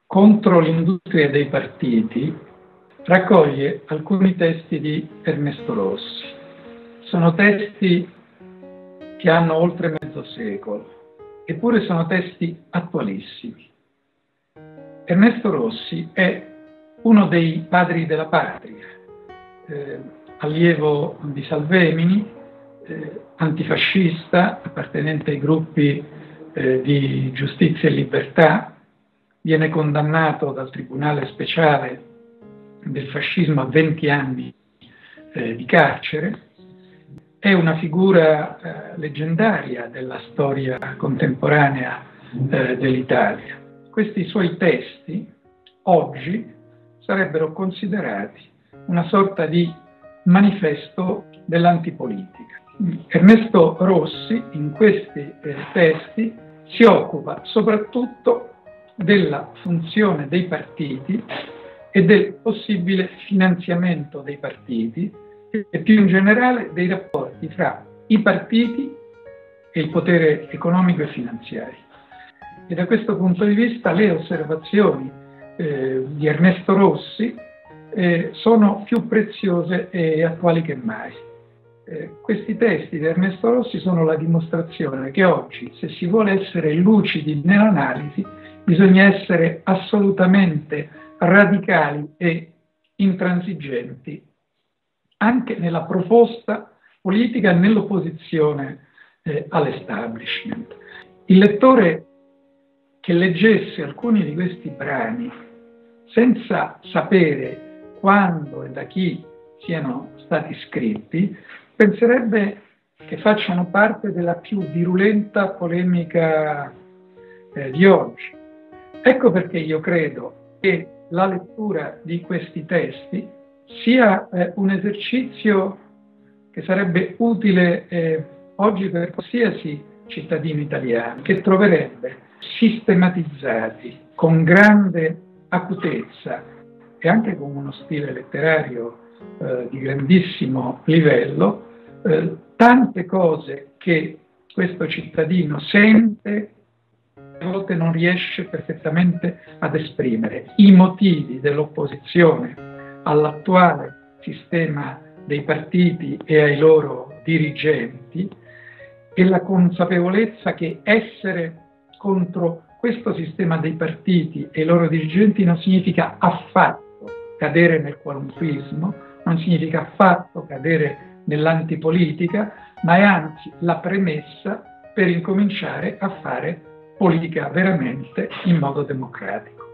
contro l'industria dei partiti raccoglie alcuni testi di Ernesto Rossi. Sono testi che hanno oltre mezzo secolo, eppure sono testi attualissimi. Ernesto Rossi è uno dei padri della patria, allievo di Salvemini, antifascista, appartenente ai gruppi di Giustizia e Libertà, viene condannato dal Tribunale Speciale del Fascismo a 20 anni di carcere. È una figura leggendaria della storia contemporanea dell'Italia. Questi suoi testi oggi sarebbero considerati una sorta di manifesto dell'antipolitica. Ernesto Rossi in questi testi si occupa soprattutto della funzione dei partiti e del possibile finanziamento dei partiti e più in generale dei rapporti fra i partiti e il potere economico e finanziario. E da questo punto di vista le osservazioni di Ernesto Rossi sono più preziose e attuali che mai. Questi testi di Ernesto Rossi sono la dimostrazione che oggi, se si vuole essere lucidi nell'analisi, bisogna essere assolutamente radicali e intransigenti anche nella proposta politica e nell'opposizione all'establishment. Il lettore che leggesse alcuni di questi brani senza sapere quando e da chi siano stati scritti penserebbe che facciano parte della più virulenta polemica di oggi. Ecco perché io credo che la lettura di questi testi sia un esercizio che sarebbe utile oggi per qualsiasi cittadino italiano, che troverebbe sistematizzati con grande acutezza e anche con uno stile letterario di grandissimo livello tante cose che questo cittadino sente e a volte non riesce perfettamente ad esprimere, i motivi dell'opposizione all'attuale sistema dei partiti e ai loro dirigenti e la consapevolezza che essere contro questo sistema dei partiti e i loro dirigenti non significa affatto cadere nel qualunquismo, non significa affatto cadere nell'antipolitica, ma è anzi la premessa per incominciare a fare politica veramente in modo democratico.